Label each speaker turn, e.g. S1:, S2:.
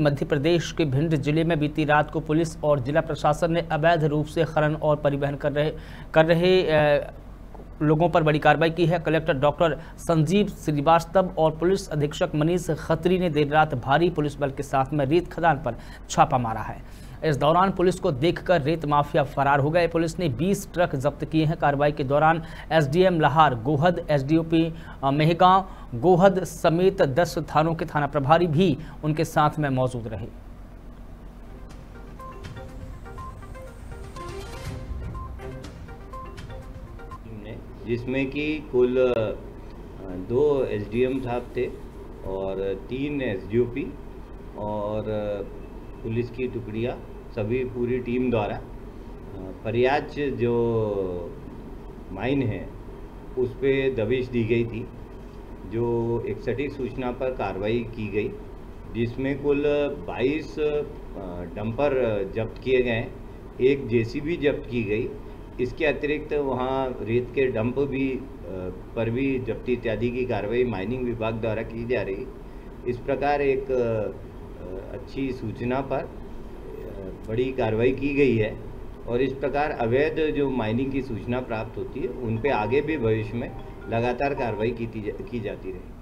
S1: मध्य प्रदेश के भिंड जिले में बीती रात को पुलिस और जिला प्रशासन ने अवैध रूप से खनन और परिवहन कर रहे लोगों पर बड़ी कार्रवाई की है। कलेक्टर डॉक्टर संजीव श्रीवास्तव और पुलिस अधीक्षक मनीष खत्री ने देर रात भारी पुलिस बल के साथ में रेत खदान पर छापा मारा है। इस दौरान पुलिस को देखकर रेत माफिया फरार हो गए। पुलिस ने 20 ट्रक जब्त किए हैं। कार्रवाई के दौरान एसडीएम लाहार गोहद, एसडीओपी मेहगांव गोहद समेत 10 थानों के थाना प्रभारी भी उनके साथ में मौजूद रहे।
S2: जिसमें कि कुल 2 एसडीएम साहब थे और 3 एसडीओपी और पुलिस की टुकड़ियाँ, सभी पूरी टीम द्वारा प्रयाज जो माइन है उस पे दबिश दी गई थी, जो एक सटीक सूचना पर कार्रवाई की गई, जिसमें कुल 22 डंपर जब्त किए गए, एक जेसीबी जब्त की गई। इसके अतिरिक्त वहाँ रेत के डंप भी पर भी जब्ती इत्यादि की कार्रवाई माइनिंग विभाग द्वारा की जा रही। इस प्रकार एक अच्छी सूचना पर बड़ी कार्रवाई की गई है और इस प्रकार अवैध जो माइनिंग की सूचना प्राप्त होती है उन पे आगे भी भविष्य में लगातार कार्रवाई की जाती रहेगी।